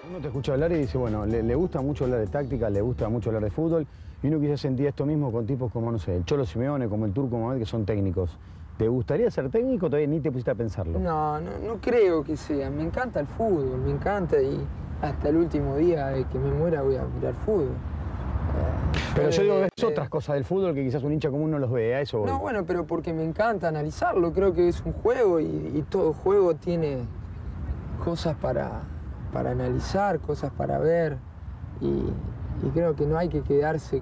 Uno te escucha hablar y dice, bueno, le gusta mucho hablar de táctica, le gusta mucho hablar de fútbol, y uno quizás sentía esto mismo con tipos como, no sé, el Cholo Simeone, como el Turco Mohamed, que son técnicos. ¿Te gustaría ser técnico o todavía ni te pusiste a pensarlo? No creo que sea. Me encanta el fútbol, me encanta, y hasta el último día de que me muera voy a mirar fútbol. Pero yo digo, ves otras cosas del fútbol que quizás un hincha común no los ve, a eso voy. No, bueno, pero porque me encanta analizarlo. Creo que es un juego y todo juego tiene cosas para analizar, cosas para ver. Y creo que no hay que quedarse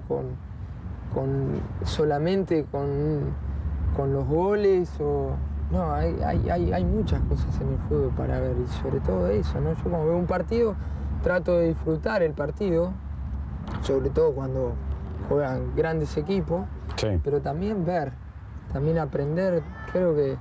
solamente con los goles. No, hay muchas cosas en el fútbol para ver, y sobre todo eso, ¿no? Yo como veo un partido, trato de disfrutar el partido, sobre todo cuando juegan grandes equipos, Sí. pero también ver, también aprender. Creo que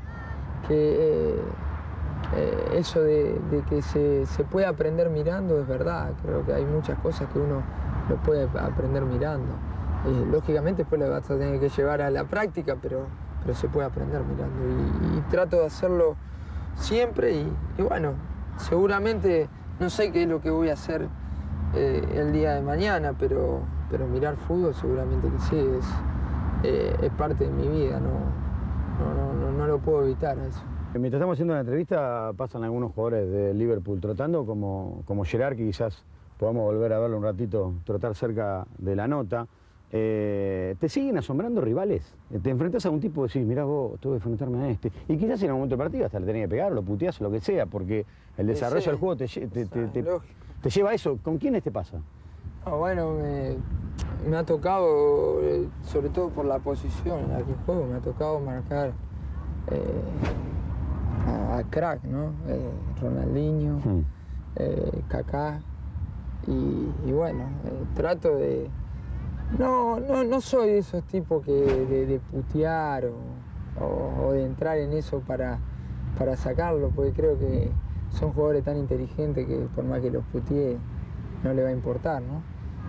eso de que se puede aprender mirando es verdad. Creo que hay muchas cosas que uno lo puede aprender mirando. Lógicamente después lo vas a tener que llevar a la práctica, pero se puede aprender mirando. Y trato de hacerlo siempre y bueno, seguramente no sé qué es lo que voy a hacer el día de mañana, pero mirar fútbol seguramente que sí, es parte de mi vida, no lo puedo evitar eso. Mientras estamos haciendo la entrevista pasan algunos jugadores de Liverpool trotando, como Gerard, que quizás podamos volver a verlo un ratito trotar cerca de la nota. ¿Te siguen asombrando rivales? Te enfrentas a un tipo y decís, mirá vos, tengo que enfrentarme a este. Y quizás en algún momento del partido hasta le tenés que pegar, lo puteás o lo que sea, porque el desarrollo del juego te lleva a eso. ¿Con quiénes te pasa? Bueno, me ha tocado, sobre todo por la posición en la que juego, me ha tocado marcar a crack, ¿no? Ronaldinho, Kaká, y bueno, trato de... No soy de esos tipos que de putear o de entrar en eso para sacarlo, porque creo que son jugadores tan inteligentes que por más que los putee no le va a importar, ¿no?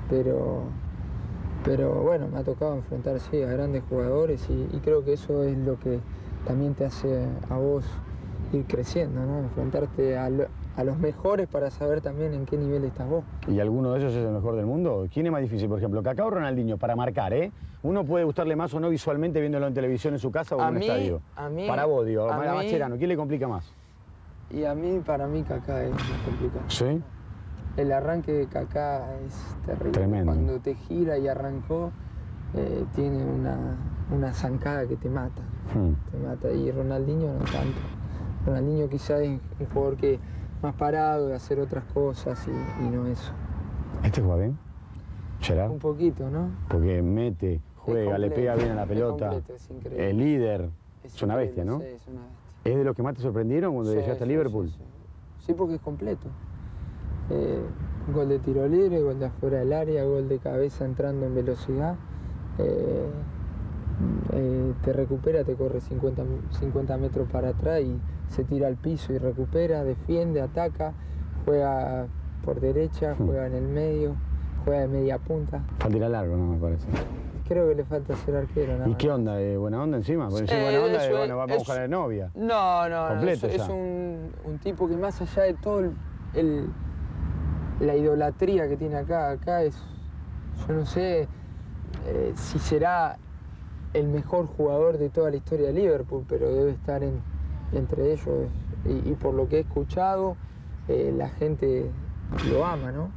Pero bueno, me ha tocado enfrentar, sí, a grandes jugadores y creo que eso es lo que también te hace a vos ir creciendo, ¿no? Enfrentarte a los mejores para saber también en qué nivel estás vos. ¿Y alguno de ellos es el mejor del mundo? ¿Quién es más difícil, por ejemplo? Kaká o Ronaldinho, para marcar, ¿eh? Uno puede gustarle más o no visualmente viéndolo en televisión en su casa o en un estadio. Para vos, digo, a Mascherano, ¿quién le complica más? Y para mí Kaká es más complicado. ¿Sí? El arranque de Kaká es terrible. Tremendo. Cuando te gira y arrancó, tiene una zancada que te mata. Te mata. Y Ronaldinho no tanto. Ronaldinho quizás es un jugador que más parado de hacer otras cosas y no eso. ¿Este juega bien? ¿Gerard? Un poquito, ¿no? Porque mete, juega, le pega bien a la pelota. Es increíble. El líder. Es una bestia, ¿no? Sí, es una bestia. ¿Es de los que más te sorprendieron cuando llegaste a Liverpool? Sí, porque es completo. Gol de tiro libre, gol de afuera del área, gol de cabeza entrando en velocidad. Te recupera, te corre 50 metros para atrás y se tira al piso y recupera, defiende, ataca, juega por derecha, juega en el medio, juega de media punta. Falta ir a largo, no me parece. Creo que le falta ser arquero. ¿Y qué onda? ¿Buena onda encima? Porque si buena onda, bueno, vamos a buscar a la novia. No, completo es un tipo que más allá de todo la idolatría que tiene acá es, yo no sé si será el mejor jugador de toda la historia de Liverpool, pero debe estar entre ellos. Y por lo que he escuchado, la gente lo ama, ¿no?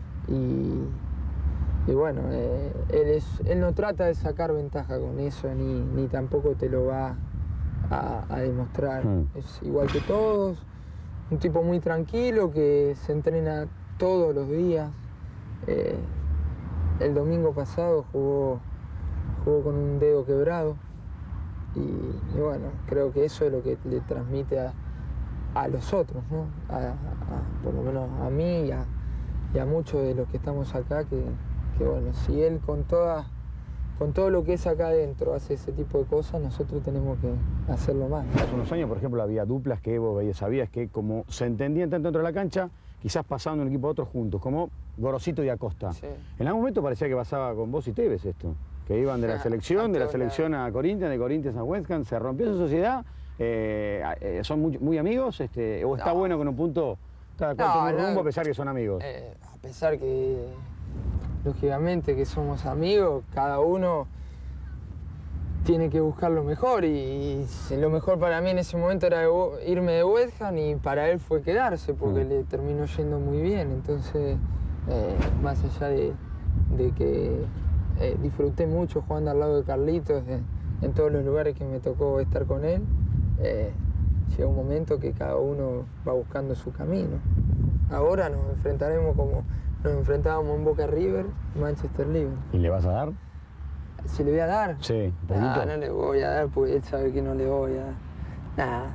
Y bueno, él no trata de sacar ventaja con eso, ni tampoco te lo va a demostrar. Es igual que todos, un tipo muy tranquilo que se entrena todos los días. El domingo pasado jugó con un dedo quebrado y bueno, creo que eso es lo que le transmite a los otros, ¿no? Por lo menos a mí y a muchos de los que estamos acá, que bueno, si él con todo lo que es acá adentro hace ese tipo de cosas, nosotros tenemos que hacerlo más. Hace unos años, por ejemplo, había duplas que vos sabías que como se entendían tanto dentro de la cancha, quizás pasaban de un equipo a otro juntos, como Gorosito y Acosta. Sí. En algún momento parecía que pasaba con vos y Tevez esto, que iban de la selección, a Corinthians, de Corinthians a West Ham, se rompió esa sociedad, son muy amigos, o está bueno que en un punto Cada cual tiene un rumbo a pesar que son amigos. A pesar que, lógicamente, que somos amigos, cada uno tiene que buscar lo mejor y lo mejor para mí en ese momento era irme de West Ham y para él fue quedarse porque le terminó yendo muy bien. Entonces, más allá de que disfruté mucho jugando al lado de Carlitos en todos los lugares que me tocó estar con él, llega un momento que cada uno va buscando su camino. Ahora nos enfrentaremos como nos enfrentábamos en Boca River, Manchester Liverpool. ¿Y le vas a dar? ¿Se le voy a dar? Sí, un poquito. No le voy a dar porque él sabe que no le voy a dar. Nada.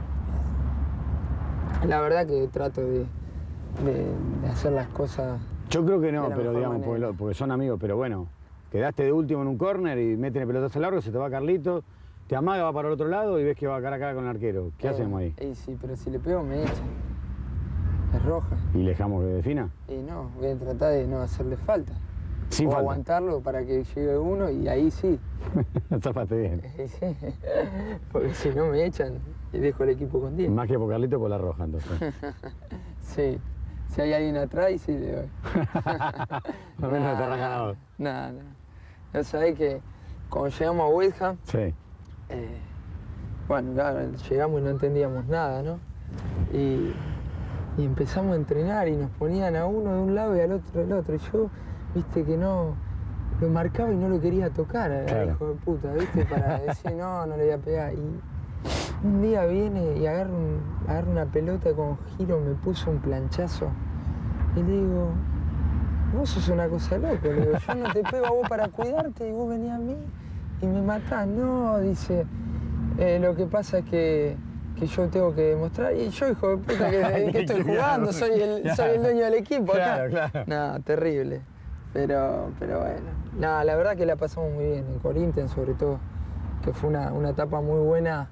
La verdad que trato de hacer las cosas. Yo creo que no, pero digamos, porque son amigos, pero bueno, quedaste de último en un córner y meten el pelotazo largo, se te va Carlitos, te amaga, va para el otro lado y ves que va cara a cara con el arquero. ¿Qué hacemos ahí? Sí, pero si le pego me echan. Es roja. ¿Y le dejamos que defina? Y no, voy a tratar de no hacerle falta. Sin o falta. Aguantarlo para que llegue uno y ahí sí. Zafaste bien. Sí, porque si no me echan y dejo el equipo con 10. Más que por Carlitos, por la roja, entonces. Sí. Si hay alguien atrás, sí le doy. Al menos te rajan a vos. No. Ya sabés que cuando llegamos a West Ham, Sí. Bueno, claro, llegamos y no entendíamos nada, ¿no? Y empezamos a entrenar y nos ponían a uno de un lado y al otro del otro. Y yo, viste, que no lo marcaba y no lo quería tocar al hijo de puta, viste, para decir no le voy a pegar. Y un día viene y agarra una pelota con giro, me puso un planchazo. Y le digo, vos sos una cosa loca, le digo, yo no te pego a vos para cuidarte y vos venís a mí y me matás. No, dice, lo que pasa es que yo tengo que demostrar, y yo, hijo de puta, que estoy jugando, soy el dueño del equipo acá. Claro. No, terrible. Pero bueno. No, la verdad que la pasamos muy bien, en Corinthians sobre todo, que fue una etapa muy buena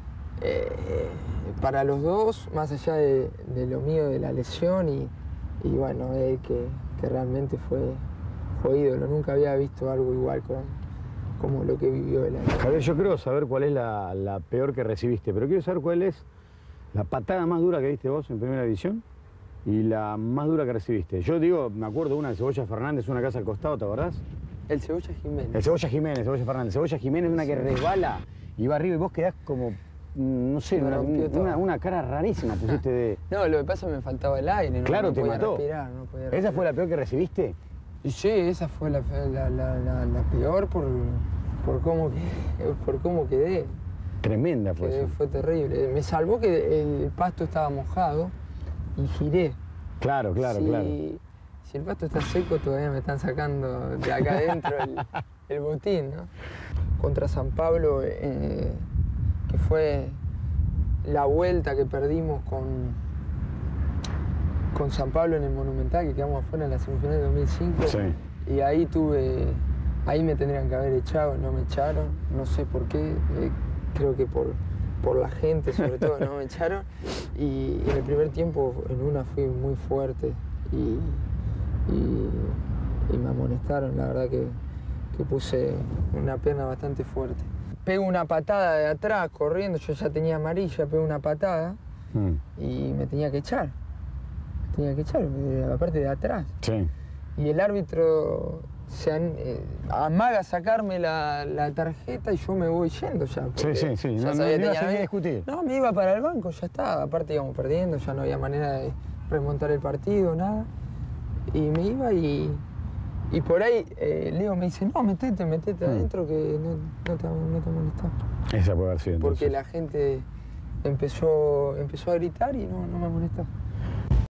para los dos, más allá de lo mío, de la lesión, y bueno, él que realmente fue ídolo. Nunca había visto algo igual como lo que vivió él. Javier, yo creo saber cuál es la peor que recibiste, pero quiero saber cuál es la patada más dura que diste vos en Primera División y la más dura que recibiste. Yo digo, me acuerdo una de Cebolla Fernández, una casa al costado, ¿te acordás? El Cebolla Jiménez. El Cebolla Fernández. Cebolla Jiménez, una que resbala y va arriba y vos quedás como, no sé, una cara rarísima pusiste de... No, lo que pasa es que me faltaba el aire, claro, te podía mató. Respirar, no podía respirar. ¿Esa fue la peor que recibiste? Sí, esa fue la peor por cómo quedé. Tremenda fue eso. Fue terrible. Me salvó que el pasto estaba mojado y giré. Claro. Si el pasto está seco, todavía me están sacando de acá adentro el botín, ¿no? Contra San Pablo, que fue la vuelta que perdimos con San Pablo en el Monumental, que quedamos afuera en la semifinal de 2005. Sí. Y ahí me tendrían que haber echado, no me echaron, no sé por qué, creo que por la gente sobre todo no me echaron. Y en el primer tiempo en una fui muy fuerte y me amonestaron, la verdad que puse una pierna bastante fuerte. Pego una patada de atrás corriendo, yo ya tenía amarilla, pego una patada y me tenía que echar. Aparte de atrás. Sí. Y el árbitro amaga a sacarme la tarjeta y yo me voy yendo ya. Sí. Ya No ibas a discutir. No, me iba para el banco, ya estaba. Aparte íbamos perdiendo, ya no había manera de remontar el partido, nada. Y me iba y por ahí Leo me dice, no, metete adentro que no te molestaba. Esa puede haber sido. Porque entonces. la gente empezó a gritar y no me molestaba.